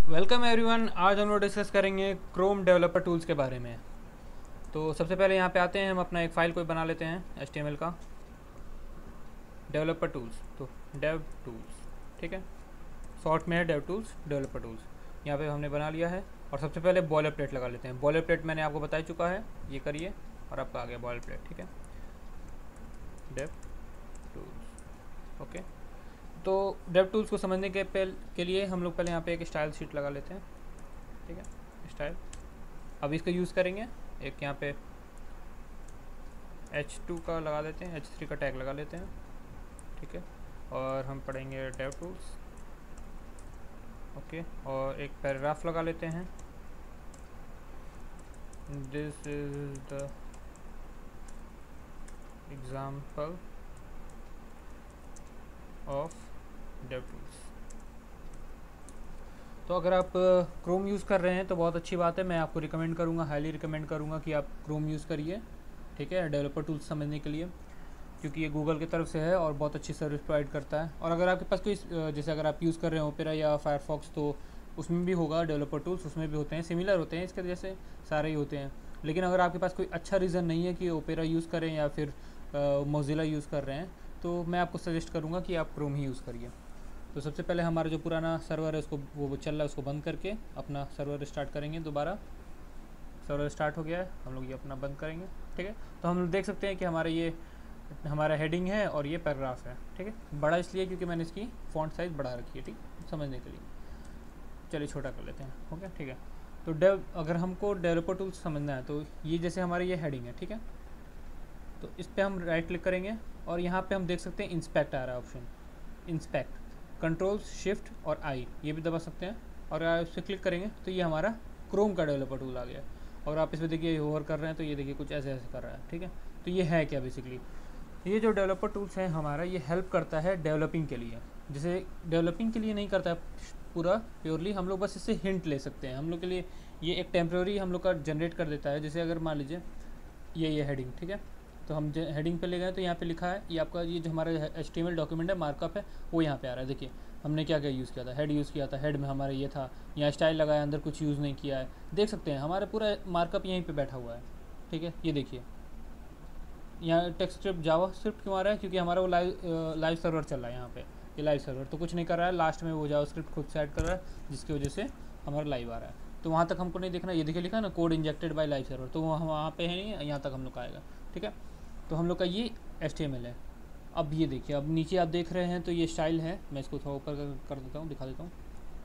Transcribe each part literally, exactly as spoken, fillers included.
Welcome everyone. आज हम लोग डिस्कस करेंगे क्रोम डेवलपर टूल्स के बारे में। तो सबसे पहले यहाँ पे आते हैं, हम अपना एक फ़ाइल कोई बना लेते हैं एच टी एम एल का, डेवलपर टूल्स। तो डेव टूल्स, ठीक है, शॉर्ट में है डेव टूल्स, डेवलपर टूल्स। यहाँ पे हमने बना लिया है। और सबसे पहले बॉयलर प्लेट लगा लेते हैं। बॉयलर प्लेट मैंने आपको बता चुका है, ये करिए और आपका आ गया बॉयलर प्लेट, ठीक है, डेव टूल्स। ओके, तो डेव टूल्स को समझने के पहले के लिए हम लोग पहले यहाँ पे एक स्टाइल शीट लगा लेते हैं, ठीक है, स्टाइल। अब इसका यूज़ करेंगे, एक यहाँ पे एच टू का लगा देते हैं, एच थ्री का टैग लगा लेते हैं, ठीक है। और हम पढ़ेंगे डेव टूल्स, ओके। और एक पैराग्राफ लगा लेते हैं, this is the example of dev tools. तो अगर आप क्रोम यूज़ कर रहे हैं तो बहुत अच्छी बात है, मैं आपको रिकमेंड करूँगा, हाईली रिकमेंड करूँगा कि आप क्रोम यूज़ करिए, ठीक है, डेवलपर टूल्स समझने के लिए, क्योंकि ये गूगल की तरफ से है और बहुत अच्छी सर्विस प्रोवाइड करता है। और अगर आपके पास कोई, जैसे अगर आप यूज़ कर रहे हैं ओपेरा या फायरफॉक्स, तो उसमें भी होगा डेवलपर टूल्स, उसमें भी होते हैं, सिमिलर होते हैं, इसके जैसे सारे ही होते हैं। लेकिन अगर आपके पास कोई अच्छा रीज़न नहीं है कि ओपेरा यूज़ करें या फिर मोज़िला यूज़ कर रहे हैं, तो मैं आपको सजेस्ट करूँगा कि आप क्रोम ही यूज़ करिए। तो सबसे पहले हमारा जो पुराना सर्वर है उसको वो चल रहा है, उसको बंद करके अपना सर्वर स्टार्ट करेंगे दोबारा। सर्वर स्टार्ट हो गया है, हम लोग ये अपना बंद करेंगे, ठीक है। तो हम लोग देख सकते हैं कि हमारे ये हमारा हेडिंग है और ये पैराग्राफ है, ठीक है। बड़ा इसलिए क्योंकि मैंने इसकी फ़ॉन्ट साइज़ बढ़ा रखी है, ठीक, समझने के लिए। चलिए छोटा कर लेते हैं, ओके, ठीक है। तो डेव अगर हमको डेवलपर टूल्स समझना है तो ये जैसे हमारी ये हेडिंग है, ठीक है। तो इस पर हम राइट क्लिक करेंगे और यहाँ पे हम देख सकते हैं इंस्पेक्ट आ रहा है ऑप्शन, इंस्पेक्ट। कंट्रोल शिफ्ट और आई ये भी दबा सकते हैं और इस पर क्लिक करेंगे तो ये हमारा क्रोम का डेवलपर टूल आ गया। और आप इस पर देखिए होवर कर रहे हैं तो ये देखिए कुछ ऐसे ऐसे कर रहा है, ठीक है। तो ये है क्या बेसिकली, ये जो डेवलपर टूल्स है हमारा, ये हेल्प करता है डेवलपिंग के लिए। जैसे डेवलपिंग के लिए नहीं करता है पूरा प्योरली, हम लोग बस इससे हिंट ले सकते हैं। हम लोग के लिए ये एक टेम्प्रेरी हम लोग का जनरेट कर देता है। जैसे अगर मान लीजिए ये ये हेडिंग, ठीक है, तो हम हेडिंग पे ले गए तो यहाँ पे लिखा है, ये आपका ये जो हमारा H T M L document है, मार्कअप है, वो यहाँ पे आ रहा है। देखिए हमने क्या क्या यूज़ किया था, हेड यूज़ किया था, हेड में हमारा ये था, यहाँ स्टाइल लगाया, अंदर कुछ यूज़ नहीं किया है। देख सकते हैं हमारा पूरा मार्कअप यहीं पे बैठा हुआ है, ठीक है। ये देखिए यहाँ टेक्स्ट स्क्रिप्ट जावा स्क्रिप्ट क्यों आ रहा है, क्योंकि हमारा वो लाइव लाइव सर्वर चल रहा है यहाँ पे। ये लाइव सर्वर तो कुछ नहीं कर रहा है, लास्ट में वो जावा स्क्रिप्ट खुद से ऐड कर रहा है, जिसकी वजह से हमारा लाइव आ रहा है। तो वहाँ तक हमको नहीं देखना, ये देखिए लिखा है ना, code injected by live server, तो वहाँ वहाँ पे है नहीं, यहाँ तक हम लोग का आएगा, ठीक है। तो हम लोग का ये एच टी एम एल है। अब ये देखिए, अब नीचे आप देख रहे हैं तो ये स्टाइल है, मैं इसको थोड़ा ऊपर कर देता हूँ, दिखा देता हूँ।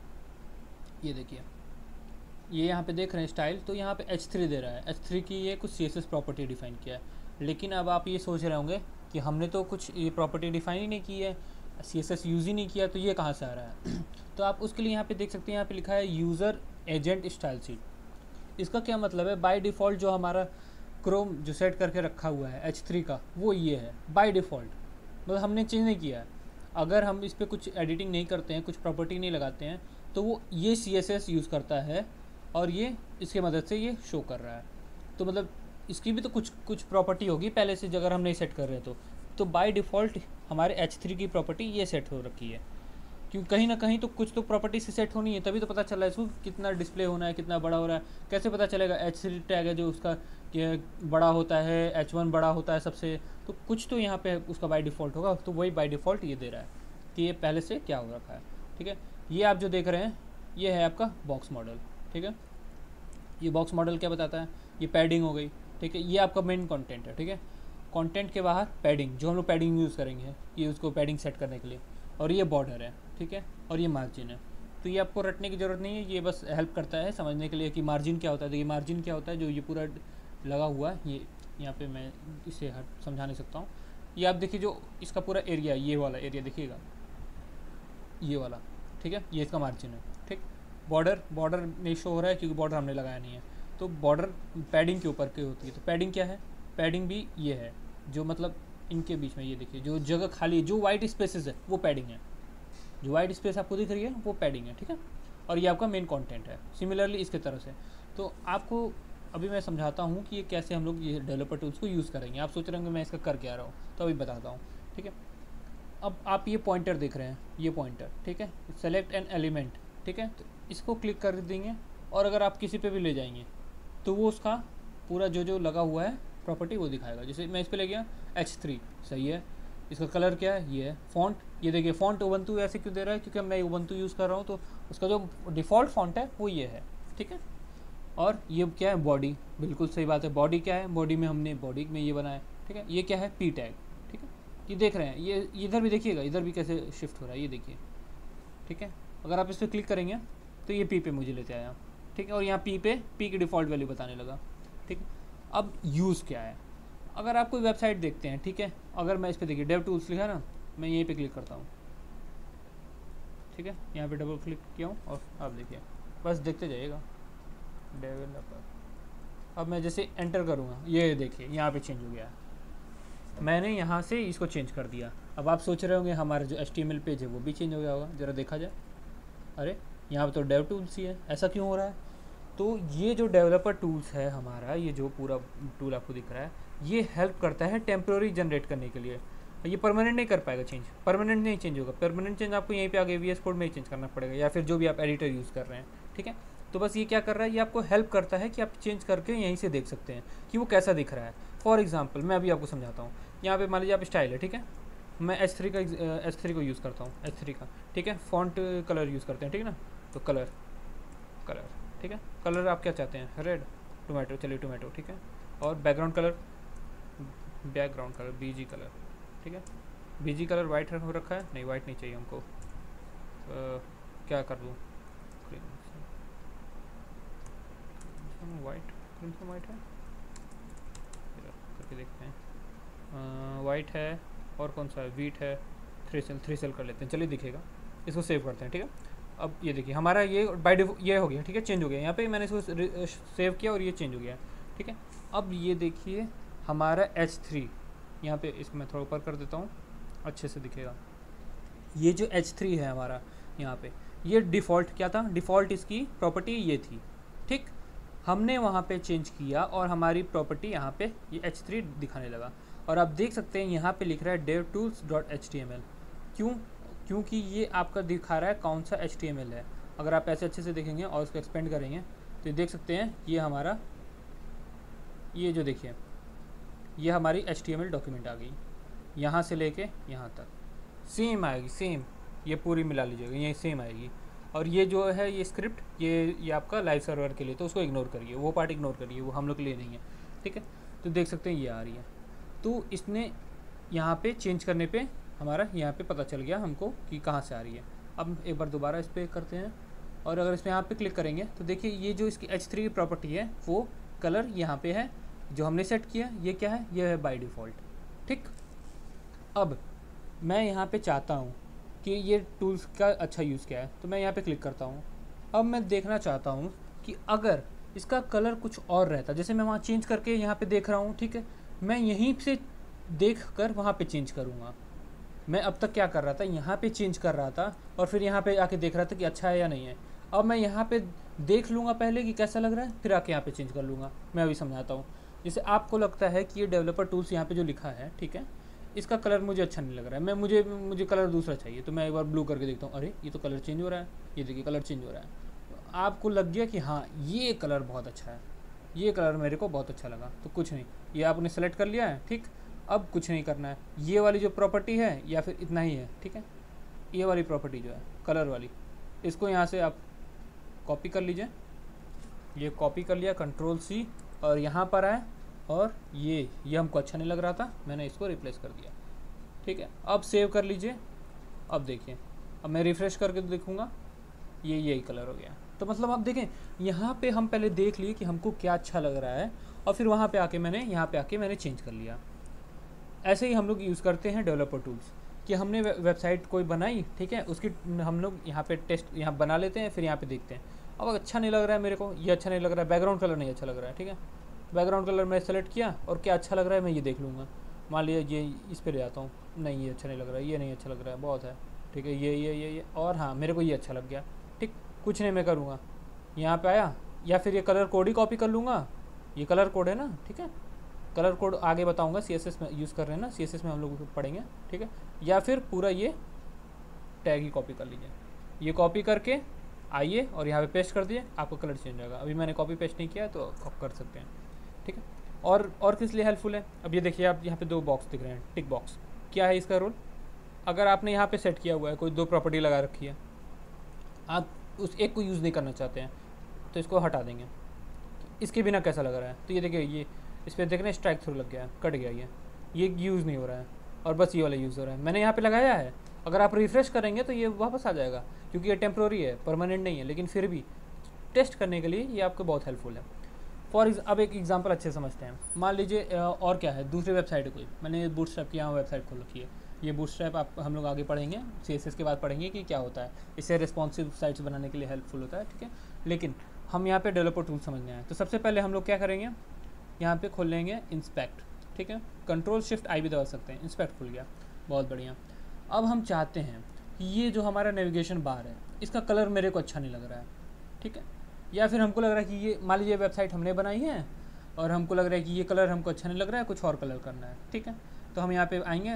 ये देखिए, ये यहाँ पे देख रहे हैं स्टाइल, तो यहाँ पे एच थ्री दे रहा है, एच थ्री की ये कुछ C S S property define किया है। लेकिन अब आप ये सोच रहे होंगे कि हमने तो कुछ ये प्रॉपर्टी डिफाइन ही नहीं की है, सी एस एस यूज़ ही नहीं किया, तो ये कहाँ से आ रहा है तो आप उसके लिए यहाँ पे देख सकते हैं, यहाँ पे लिखा है यूज़र एजेंट स्टाइल शीट। इसका क्या मतलब है, बाय डिफ़ॉल्ट जो हमारा क्रोम जो सेट करके रखा हुआ है एच थ्री का, वो ये है बाय डिफ़ॉल्ट, मतलब हमने चेंज नहीं किया है। अगर हम इस पर कुछ एडिटिंग नहीं करते हैं, कुछ प्रॉपर्टी नहीं लगाते हैं, तो वो ये सी एस एस यूज़ करता है और ये इसके मदद से ये शो कर रहा है। तो मतलब इसकी भी तो कुछ कुछ प्रॉपर्टी होगी पहले से, अगर हम नहीं सेट कर रहे तो तो बाय डिफ़ॉल्ट हमारे एच थ्री की प्रॉपर्टी ये सेट हो रखी है। क्योंकि कहीं ना कहीं तो कुछ तो प्रॉपर्टी से सेट होनी है, तभी तो पता चल रहा है इसको कितना डिस्प्ले होना है, कितना बड़ा हो रहा है। कैसे पता चलेगा, एच थ्री टैग है जो उसका बड़ा होता है, एच वन बड़ा होता है सबसे, तो कुछ तो यहाँ पे उसका बाय डिफ़ॉल्ट होगा। तो वही बाय डिफ़ॉल्ट ये दे रहा है कि ये पहले से क्या हो रखा है, ठीक है। ये आप जो देख रहे हैं ये है आपका बॉक्स मॉडल, ठीक है। ये बॉक्स मॉडल क्या बताता है, ये पैडिंग हो गई, ठीक है। ये आपका मेन कंटेंट है, ठीक है। कंटेंट के बाहर पैडिंग, जो हम लोग पैडिंग यूज़ करेंगे, ये उसको पैडिंग सेट करने के लिए। और ये बॉर्डर है, ठीक है, और ये मार्जिन है। तो ये आपको रटने की ज़रूरत नहीं है, ये बस हेल्प करता है समझने के लिए कि मार्जिन क्या होता है। तो ये मार्जिन क्या होता है, जो ये पूरा लगा हुआ है, ये यहाँ पे मैं इसे हट समझा नहीं सकता हूँ। ये आप देखिए जो इसका पूरा एरिया, ये वाला एरिया देखिएगा, ये वाला, ठीक है, ये इसका मार्जिन है, ठीक। बॉर्डर बॉर्डर नहीं शो हो रहा है क्योंकि बॉर्डर हमने लगाया नहीं है। तो बॉर्डर पैडिंग के ऊपर की होती है। तो पैडिंग क्या है, पैडिंग भी ये है, जो मतलब इनके बीच में ये देखिए जो जगह खाली, जो वाइट स्पेसेस है वो पैडिंग है, जो वाइट स्पेस आपको दिख रही है वो पैडिंग है, ठीक है। और ये आपका मेन कंटेंट है, सिमिलरली इसके तरह से। तो आपको अभी मैं समझाता हूँ कि ये कैसे हम लोग ये डेवलपर टूल्स को यूज़ करेंगे। आप सोच रहे होंगे मैं इसका कर क्या रहा हूँ, तो अभी बताता हूँ, ठीक है। अब आप ये पॉइंटर देख रहे हैं, ये पॉइंटर, ठीक है, सेलेक्ट एन एलिमेंट, ठीक है। तो इसको क्लिक कर देंगे और अगर आप किसी पे भी ले जाएंगे तो वो उसका पूरा जो जो लगा हुआ है प्रॉपर्टी वो दिखाएगा। जैसे मैं इस पे ले गया एच थ्री, सही है, इसका कलर क्या है, ये है फॉन्ट, ये देखिए फॉन्ट उबंटू ऐसे क्यों दे रहा है, क्योंकि मैं उबंटू यूज़ कर रहा हूँ तो उसका जो डिफ़ॉल्ट फॉन्ट है वो ये है, ठीक है। और ये क्या है, बॉडी, बिल्कुल सही बात है, बॉडी क्या है, बॉडी में हमने बॉडी में ये बनाया, ठीक है। ये क्या है, पी टैग, ठीक है। ये देख रहे हैं, ये इधर भी देखिएगा, इधर भी कैसे शिफ्ट हो रहा है, ये देखिए, ठीक है। अगर आप इस पर क्लिक करेंगे तो ये पी पे मुझे लेते आया, ठीक है। और यहाँ पी पे पी की डिफ़ॉल्ट वैल्यू बताने लगा, ठीक है। अब यूज़ क्या है, अगर आप कोई वेबसाइट देखते हैं, ठीक है, अगर मैं इस पर देखिए डेव टूल्स लिखा ना, मैं यहीं पे क्लिक करता हूँ, ठीक है, यहाँ पे डबल क्लिक किया हूँ और आप देखिए बस देखते जाइएगा डेवलपर। अब मैं जैसे एंटर करूँगा, ये देखिए यहाँ पे चेंज हो गया, मैंने यहाँ से इसको चेंज कर दिया। अब आप सोच रहे होंगे हमारा जो H T M L page है वो भी चेंज हो गया होगा, ज़रा देखा जाए, अरे यहाँ पे तो डेव टूल्स ही है, ऐसा क्यों हो रहा है। तो ये जो डेवलपर टूल्स है हमारा, ये जो पूरा टूल आपको दिख रहा है, ये हेल्प करता है टेम्प्रोरी जनरेट करने के लिए। ये परमानेंट नहीं कर पाएगा चेंज, परमानेंट नहीं चेंज होगा, परमानेंट चेंज आपको यहीं पे आगे वी एस कोड में ही चेंज करना पड़ेगा, या फिर जो भी आप एडिटर यूज़ कर रहे हैं, ठीक है। तो बस ये क्या कर रहा है, ये आपको हेल्प करता है कि आप चेंज करके यहीं से देख सकते हैं कि वो कैसा दिख रहा है। फॉर एग्जाम्पल मैं अभी आपको समझाता हूँ, यहाँ पे मान लीजिए आप स्टाइल है, ठीक है, मैं एच थ्री का एच थ्री को यूज़ करता हूँ, एच थ्री का, ठीक है। फॉन्ट कलर यूज़ करते हैं, ठीक है ना, तो कलर कलर ठीक है, कलर आप क्या चाहते हैं, रेड, टोमेटो, चलिए टोमेटो, ठीक है। और background colour, background colour BG colour, ठीक है। बीजी कलर वाइट हो रखा है, नहीं वाइट नहीं चाहिए हमको, आ, क्या कर दूँ, वाइट, क्रिम्सन वाइट है, करके देखते हैं, वाइट है, और कौन सा है, वीट है, थ्री सेल, थ्री सेल कर लेते हैं, चलिए दिखेगा, इसको सेव करते हैं, ठीक है। अब ये देखिए हमारा ये बाय डिफॉल्ट ये हो गया, ठीक है, चेंज हो गया, यहाँ पे मैंने इसको सेव किया और ये चेंज हो गया, ठीक है। अब ये देखिए हमारा एच थ्री, यहाँ पे इसको मैं थोड़ा ऊपर कर देता हूँ, अच्छे से दिखेगा। ये जो एच थ्री है हमारा, यहाँ पे ये डिफ़ॉल्ट क्या था, डिफ़ॉल्ट इसकी प्रॉपर्टी ये थी, ठीक। हमने वहाँ पे चेंज किया और हमारी प्रॉपर्टी यहाँ पे ये एच थ्री दिखाने लगा। और आप देख सकते हैं यहाँ पे लिख रहा है dev tools dot H T M L, क्यों, क्योंकि ये आपका दिखा रहा है कौन सा एच टी एम एल है। अगर आप ऐसे अच्छे से देखेंगे और उसको एक्सपेंड करेंगे तो देख सकते हैं ये हमारा, ये जो देखिए ये हमारी H T M L document आ गई, यहाँ से लेके यहाँ तक सेम आएगी, सेम, ये पूरी मिला लीजिएगा, ये सेम आएगी। और ये जो है ये स्क्रिप्ट, ये ये आपका लाइव सर्वर के लिए, तो उसको इग्नोर करिए, वो पार्ट इग्नोर करिए, वो हम लोग के लिए नहीं है, ठीक है। तो देख सकते हैं ये आ रही है, तो इसने यहाँ पे चेंज करने पे हमारा यहाँ पे पता चल गया हमको कि कहाँ से आ रही है। अब एक बार दोबारा इस पर करते हैं और अगर इस पर यहाँ पे क्लिक करेंगे तो देखिए ये जो इसकी एच थ्री की प्रॉपर्टी है वो कलर यहाँ पे है जो हमने सेट किया, ये क्या है, ये है बाय डिफ़ॉल्ट, ठीक। अब मैं यहाँ पे चाहता हूँ कि ये टूल्स का अच्छा यूज़ क्या है, तो मैं यहाँ पे क्लिक करता हूँ। अब मैं देखना चाहता हूँ कि अगर इसका कलर कुछ और रहता, जैसे मैं वहाँ चेंज करके यहाँ पे देख रहा हूँ, ठीक है, मैं यहीं से देख कर वहाँ पे चेंज करूँगा। मैं अब तक क्या कर रहा था, यहाँ पे चेंज कर रहा था और फिर यहाँ पे आके देख रहा था कि अच्छा है या नहीं है। अब मैं यहाँ पे देख लूँगा पहले कि कैसा लग रहा है, फिर आके यहाँ पे चेंज कर लूँगा। मैं अभी समझाता हूँ। जैसे आपको लगता है कि ये डेवलपर टूल्स यहाँ पे जो लिखा है, ठीक है, इसका कलर मुझे अच्छा नहीं लग रहा है, मैं मुझे मुझे कलर दूसरा चाहिए, तो मैं एक बार ब्लू करके देखता हूँ, अरे ये तो कलर चेंज हो रहा है, ये देखिए कलर चेंज हो रहा है। तो आपको लग गया कि हाँ ये कलर बहुत अच्छा है, ये कलर मेरे को बहुत अच्छा लगा, तो कुछ नहीं, ये आपने सेलेक्ट कर लिया है, ठीक। अब कुछ नहीं करना है, ये वाली जो प्रॉपर्टी है या फिर इतना ही है, ठीक है, ये वाली प्रॉपर्टी जो है कलर वाली, इसको यहाँ से आप कॉपी कर लीजिए, ये कॉपी कर लिया, कंट्रोल सी, और यहाँ पर आए और ये ये हमको अच्छा नहीं लग रहा था, मैंने इसको रिप्लेस कर दिया, ठीक है। अब सेव कर लीजिए, अब देखिए, अब मैं रिफ़्रेश करके देखूँगा, ये यही कलर हो गया। तो मतलब आप देखें यहाँ पे हम पहले देख लिए कि हमको क्या अच्छा लग रहा है और फिर वहाँ पे आके मैंने यहाँ पे आके मैंने चेंज कर लिया। ऐसे ही हम लोग यूज़ करते हैं डेवलपर टूल्स, कि हमने वेबसाइट कोई बनाई, ठीक है, उसकी हम लोग यहाँ पे टेस्ट यहाँ बना लेते हैं, फिर यहाँ पे देखते हैं। अब अच्छा नहीं लग रहा है मेरे को, ये अच्छा नहीं लग रहा है, बैकग्राउंड कलर नहीं अच्छा लग रहा है, ठीक है, बैकग्राउंड कलर मैं सेलेक्ट किया और क्या अच्छा लग रहा है मैं ये देख लूँगा। मान लिया ये इस पर ले आता हूँ, नहीं ये अच्छा नहीं लग रहा है, ये नहीं अच्छा लग रहा है, बहुत है, ठीक है, ये ये ये ये और हाँ मेरे को ये अच्छा लग गया, ठीक। कुछ नहीं मैं करूँगा, यहाँ पे आया, या फिर ये कलर कोड ही कॉपी कर लूँगा, ये कलर कोड है ना, ठीक है, कलर कोड आगे बताऊँगा, सी एस एस में यूज़ कर रहे हैं ना, सी एस एस में हम लोग पढ़ेंगे, ठीक है। या फिर पूरा ये टैग ही कॉपी कर लीजिए, ये कॉपी करके आइए और यहाँ पे पेस्ट कर दिए, आपका कलर चेंज हो जाएगा। अभी मैंने कॉपी पेस्ट नहीं किया तो आप कर सकते हैं, ठीक है। और और किस लिए हेल्पफुल है, अब ये देखिए आप यहाँ पे दो बॉक्स दिख रहे हैं, टिक बॉक्स। क्या है इसका रोल, अगर आपने यहाँ पे सेट किया हुआ है, कोई दो प्रॉपर्टी लगा रखी है, आप उस एक को यूज़ नहीं करना चाहते हैं तो इसको हटा देंगे। इसके बिना कैसा लग रहा है, तो ये देखिए ये इस पर देख रहे हैं स्ट्राइक थ्रू लग गया है, कट गया, ये ये यूज़ नहीं हो रहा है और बस ये वाला यूज़ हो रहा है। मैंने यहाँ पे लगाया है, अगर आप रिफ़्रेश करेंगे तो ये वापस आ जाएगा, क्योंकि ये टेम्प्रोरी है, परमानेंट नहीं है, लेकिन फिर भी टेस्ट करने के लिए ये आपको बहुत हेल्पफुल है। फॉर अब एक एग्जांपल अच्छे समझते हैं, मान लीजिए और क्या है, दूसरी वेबसाइट है कोई, मैंने बूटस्ट्रैप की यहाँ वेबसाइट खोल रखी है। ये बूटस्ट्रैप आप हम लोग आगे पढ़ेंगे, सीएसएस के बाद पढ़ेंगे कि क्या होता है, इससे रिस्पॉन्सिव साइट्स बनाने के लिए हेल्पफुल होता है, ठीक है। लेकिन हम यहाँ पे डेवलपर टूल समझने आए, तो सबसे पहले हम लोग क्या करेंगे, यहाँ पे खोल लेंगे इंस्पेक्ट, ठीक है। कंट्रोल शिफ्ट आई भी दबा सकते हैं, इंस्पेक्ट खुल गया, बहुत बढ़िया। अब हम चाहते हैं कि ये जो हमारा नेविगेशन बार है, इसका कलर मेरे को अच्छा नहीं लग रहा है, ठीक है। या फिर हमको लग रहा है कि ये, मान लीजिए वेबसाइट हमने बनाई है और हमको लग रहा है कि ये कलर हमको अच्छा नहीं लग रहा है, कुछ और कलर करना है, ठीक है। तो हम यहाँ पे आएंगे,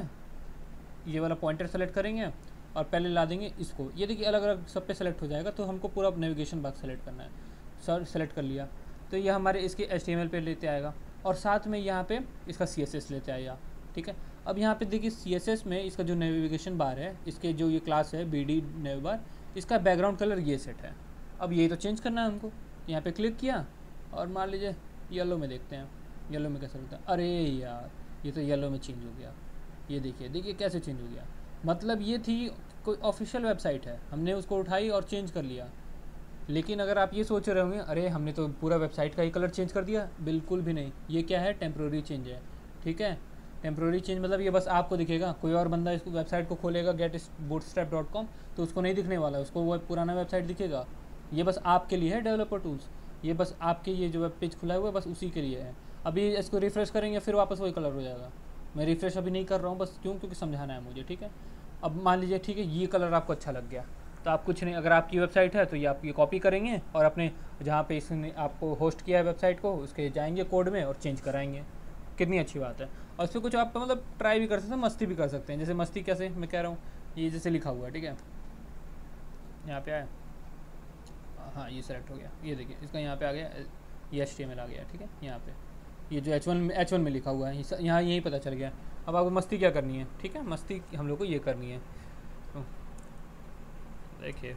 ये वाला पॉइंटर सेलेक्ट करेंगे और पहले ला देंगे इसको, ये देखिए अलग अलग सब पे सेलेक्ट हो जाएगा। तो हमको पूरा नेविगेशन बार सेलेक्ट करना है, सर सेलेक्ट कर लिया तो ये हमारे इसके एच टी एम एल पे लेते आएगा और साथ में यहाँ पे इसका सी एस एस लेते आएगा, ठीक है। अब यहाँ पे देखिए सी एस एस में इसका जो नेविगेशन बार है, इसके जो ये क्लास है बी डी नेव बार, इसका बैकग्राउंड कलर ये सेट है। अब ये तो चेंज करना है हमको, यहाँ पे क्लिक किया और मान लीजिए येलो में देखते हैं, येलो में कैसा लगता है, अरे यार ये तो येलो में चेंज हो गया, ये देखिए देखिए कैसे चेंज हो गया। मतलब ये थी कोई ऑफिशियल वेबसाइट है, हमने उसको उठाई और चेंज कर लिया। लेकिन अगर आप ये सोच रहे होंगे अरे हमने तो पूरा वेबसाइट का ही कलर चेंज कर दिया, बिल्कुल भी नहीं, ये क्या है, टेम्प्रोरी चेंज है, ठीक है। टेम्प्रोरी चेंज मतलब ये बस आपको दिखेगा, कोई और बंदा इस वेबसाइट को खोलेगा गेट बूटस्ट्रैप डॉट कॉम तो उसको नहीं दिखने वाला है, उसको वो पुराना वेबसाइट दिखेगा। ये बस आपके लिए है डेवलपर टूल्स, ये बस आपके ये जो वेब पेज खुला हुआ है बस उसी के लिए है। अभी इसको रिफ्रेश करेंगे फिर वापस वही कलर हो जाएगा। मैं रिफ्रेश अभी नहीं कर रहा हूँ, बस क्यों, क्योंकि समझाना है मुझे, ठीक है। अब मान लीजिए ठीक है ये कलर आपको अच्छा लग गया, तो आप कुछ नहीं, अगर आपकी वेबसाइट है तो ये आप ये कॉपी करेंगे और अपने जहाँ पे इसने आपको होस्ट किया है वेबसाइट को, उसके जाएंगे कोड में और चेंज कराएंगे। कितनी अच्छी बात है। और इससे कुछ आप मतलब ट्राई भी कर सकते हैं, मस्ती भी कर सकते हैं। जैसे मस्ती कैसे मैं कह रहा हूँ, ये जैसे लिखा हुआ है, ठीक है, यहाँ पे आया, हाँ ये सेलेक्ट हो गया, ये देखिए इसका यहाँ पे आ गया, ये एच टी एम एल आ गया, ठीक है। यहाँ पे ये जो एच वन में एच वन में लिखा हुआ है यहाँ यही पता चल गया। अब आपको मस्ती क्या करनी है, ठीक है, मस्ती हम लोग को ये करनी है, तो देखिए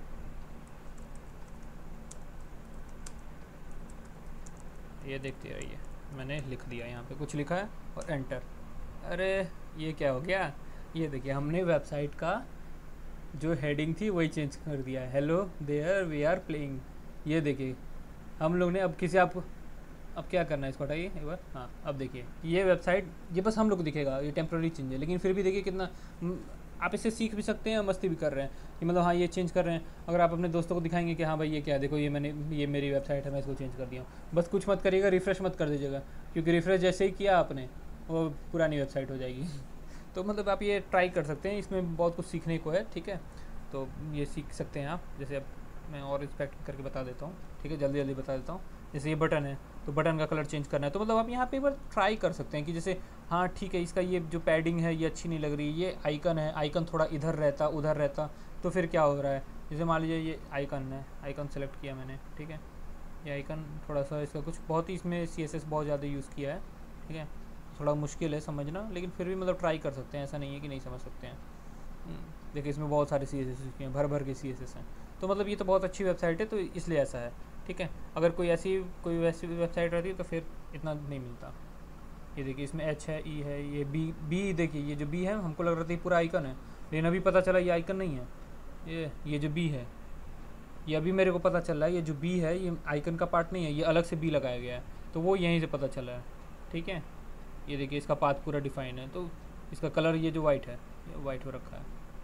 ये देखते रहिए, मैंने लिख दिया, यहाँ पे कुछ लिखा है और एंटर। अरे ये क्या हो गया, ये देखिए हमने वेबसाइट का जो हेडिंग थी वही चेंज कर दिया है, hello there we are playing. ये देखिए हम लोग ने अब किसी आप अब क्या करना है, इसको हटाइए एक बार, हाँ अब देखिए ये वेबसाइट ये बस हम लोग को दिखेगा, ये टेम्प्रेरी चेंज है, लेकिन फिर भी देखिए कितना आप इससे सीख भी सकते हैं, मस्ती भी कर रहे हैं कि मतलब हाँ ये चेंज कर रहे हैं। अगर आप अपने दोस्तों को दिखाएंगे कि हाँ भाई ये क्या है, देखो ये मैंने ये मेरी वेबसाइट है, मैं इसको चेंज कर दिया हूँ, बस कुछ मत करिएगा, रिफ्रेश मत कर दीजिएगा, क्योंकि रिफ्रेश जैसे ही किया आपने वो पुरानी वेबसाइट हो जाएगी। तो मतलब आप ये ट्राई कर सकते हैं, इसमें बहुत कुछ सीखने को है, ठीक है। तो ये सीख सकते हैं आप, जैसे अब मैं और इंस्पेक्ट करके बता देता हूँ, ठीक है, जल्दी जल्दी बता देता हूँ। जैसे ये बटन है तो बटन का कलर चेंज करना है, तो मतलब आप यहाँ पे एक बार ट्राई कर सकते हैं कि जैसे हाँ ठीक है इसका ये जो पैडिंग है ये अच्छी नहीं लग रही, ये आइकन है, आइकन थोड़ा इधर रहता उधर रहता तो फिर क्या हो रहा है। जैसे मान लीजिए ये आइकन है, आइकन सेलेक्ट किया मैंने, ठीक है, ये आइकन थोड़ा सा इसका कुछ बहुत ही इसमें सी एस एस बहुत ज़्यादा यूज़ किया है, ठीक है, थोड़ा मुश्किल है समझना, लेकिन फिर भी मतलब ट्राई कर सकते हैं, ऐसा नहीं है कि नहीं समझ सकते हैं। देखिए इसमें बहुत सारे सी एस एस हैं, भर भर के सी एस एस हैं, तो मतलब ये तो बहुत अच्छी वेबसाइट है, तो इसलिए ऐसा है, ठीक है। अगर कोई ऐसी कोई वैसी वेबसाइट रहती तो फिर इतना नहीं मिलता। ये देखिए इसमें एच है, ई है, ये बी बी देखिए ये जो बी है हमको लग रहा था ये पूरा आइकन है, लेकिन अभी पता चला ये आइकन नहीं है, ये ये जो बी है ये अभी मेरे को पता चल रहा है, ये जो बी है ये आइकन का पार्ट नहीं है, ये अलग से बी लगाया गया है, तो वो यहीं से पता चला है, ठीक है। ये देखिए इसका पाथ पूरा डिफाइन है, तो इसका कलर ये जो वाइट है ये वाइट हो रखा है,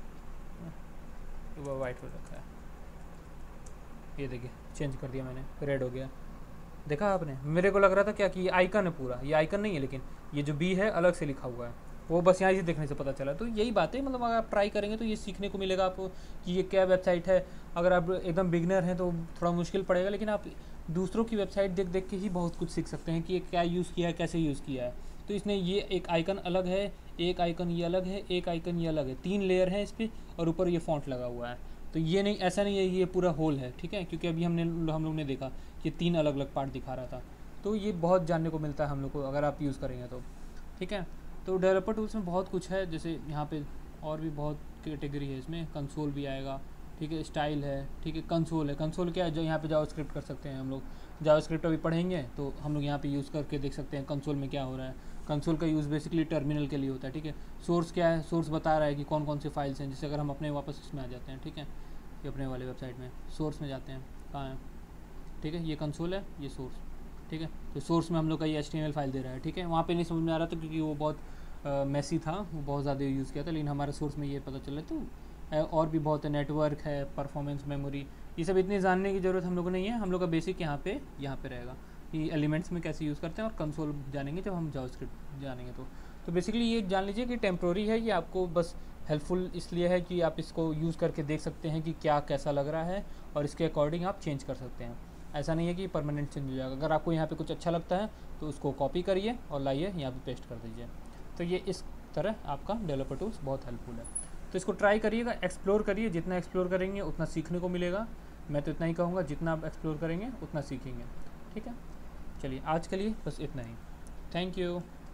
वो वाइट हो रखा है, ये देखिए चेंज कर दिया मैंने, रेड हो गया, देखा आपने। मेरे को लग रहा था क्या कि ये आइकन है पूरा, ये आइकन नहीं है, लेकिन ये जो बी है अलग से लिखा हुआ है, वो बस यहाँ से देखने से पता चला। तो यही बात है, मतलब अगर आप ट्राई करेंगे तो ये सीखने को मिलेगा आपको कि ये क्या वेबसाइट है। अगर आप एकदम बिगनर हैं तो थोड़ा मुश्किल पड़ेगा, लेकिन आप दूसरों की वेबसाइट देख देख के ही बहुत कुछ सीख सकते हैं कि ये क्या यूज़ किया है, कैसे यूज़ किया है। तो इसमें ये एक आइकन अलग है, एक आइकन ये अलग है, एक आइकन ये अलग है, तीन लेयर है इस पर और ऊपर ये फॉन्ट लगा हुआ है। तो ये नहीं, ऐसा नहीं है ये पूरा होल है, ठीक है, क्योंकि अभी हमने हम लोग ने देखा कि तीन अलग अलग पार्ट दिखा रहा था। तो ये बहुत जानने को मिलता है हम लोग को अगर आप यूज़ करेंगे तो, ठीक है। तो डेवलपर टूल्स में बहुत कुछ है, जैसे यहाँ पे और भी बहुत कैटेगरी है, इसमें कंसोल भी आएगा, ठीक है, स्टाइल है, ठीक है, कंसोल है। कंसोल क्या है, जो यहाँ पे जावास्क्रिप्ट कर सकते हैं हम लोग, जावास्क्रिप्ट अभी पढ़ेंगे तो हम लोग यहाँ पे यूज़ करके देख सकते हैं कंसोल में क्या हो रहा है। कंसोल का यूज़ बेसिकली टर्मिनल के लिए होता है, ठीक है। सोर्स क्या है, सोर्स बता रहा है कि कौन कौन से फाइल्स हैं, जैसे अगर हम अपने वापस इसमें आ जाते हैं, ठीक है, ये अपने वाले वेबसाइट में सोर्स में जाते हैं, कहाँ है, ठीक है, ये कंसोल है, ये सोर्स, ठीक है। तो सोर्स में हम लोग का ये H T M L file दे रहा है, ठीक है। वहाँ पे नहीं समझ में आ रहा था क्योंकि वो बहुत मैसी था, वो बहुत ज़्यादा यूज़ किया था, लेकिन हमारे सोर्स में ये पता चला। तो अ, और भी बहुत है, नेटवर्क है, परफॉर्मेंस, मेमोरी, ये सब इतनी जानने की ज़रूरत हम लोग को नहीं है। हम लोग का बेसिक यहाँ पे यहाँ पे रहेगा कि एलिमेंट्स में कैसे यूज़ करते हैं, और कंसोल जानेंगे जब हम जावास्क्रिप्ट जानेंगे तो तो बेसिकली ये जान लीजिए कि टेम्प्रोरी है, ये आपको बस हेल्पफुल इसलिए है कि आप इसको यूज़ करके देख सकते हैं कि क्या कैसा लग रहा है, और इसके अकॉर्डिंग आप चेंज कर सकते हैं। ऐसा नहीं है कि परमानेंट चेंज हो जाएगा। अगर आपको यहाँ पे कुछ अच्छा लगता है तो उसको कॉपी करिए और लाइए यहाँ पे पेस्ट कर दीजिए। तो ये इस तरह आपका डेवलपर टूल्स बहुत हेल्पफुल है। तो इसको ट्राई करिएगा, एक्सप्लोर करिए, जितना एक्सप्लोर करेंगे उतना सीखने को मिलेगा। मैं तो इतना ही कहूँगा, जितना आप एक्सप्लोर करेंगे उतना सीखेंगे, ठीक है। चलिए आज के लिए बस इतना ही, थैंक यू।